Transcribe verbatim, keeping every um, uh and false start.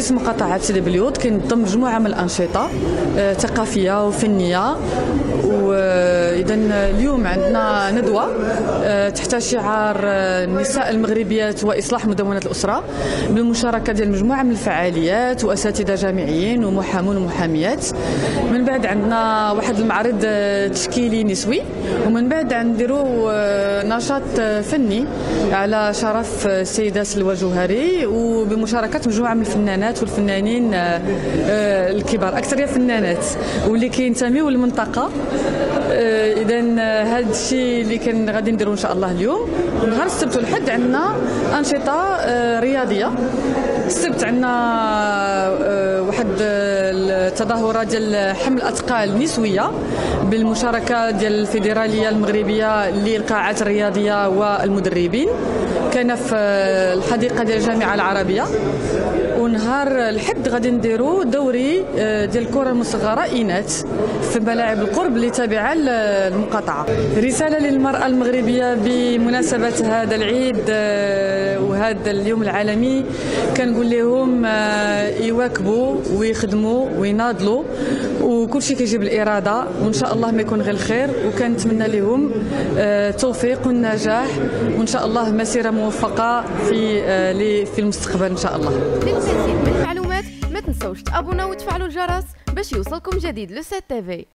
مجلس مقاطعة سيدي بليوط كينظم مجموعة من الأنشطة ثقافية وفنية. وإذا اليوم عندنا ندوة تحت شعار النساء المغربيات وإصلاح مدونة الأسرة بالمشاركة ديال مجموعة من الفعاليات وأساتذة جامعيين ومحامون ومحاميات. من بعد عندنا واحد المعرض تشكيلي نسوي، ومن بعد نديروا نشاط فني على شرف السيدة سلوى جوهري وبمشاركة مجموعة من الفنانات والفنانين الكبار، أكثرية فنانات واللي كينتميوا للمنطقة. إذا هذا الشيء اللي كان غادي نديروا إن شاء الله اليوم. نهار السبت والحد عندنا أنشطة رياضية. السبت عندنا واحد التظاهرة ديال حمل أثقال نسوية بالمشاركة ديال الفيدرالية المغربية للقاعات الرياضية والمدربين، كان في الحديقة ديال الجامعة العربية. ونهار الحد غادي نديروا دوري ديال الكرة المصغرة إناث في ملاعب القرب اللي تابعة للمقاطعة. رسالة للمرأة المغربية بمناسبة هذا العيد وهذا اليوم العالمي، كنقول لهم يواكبوا ويخدموا ويناضلوا، وكل شيء كيجيب الإرادة، وإن شاء الله ما يكون غير الخير. وكنتمنى لهم التوفيق والنجاح، وإن شاء الله مسيرة موفقة في في المستقبل إن شاء الله. للمزيد من المعلومات ما تنسوش تابوناو وتفعلوا الجرس باش يوصلكم جديد لو سات تي في.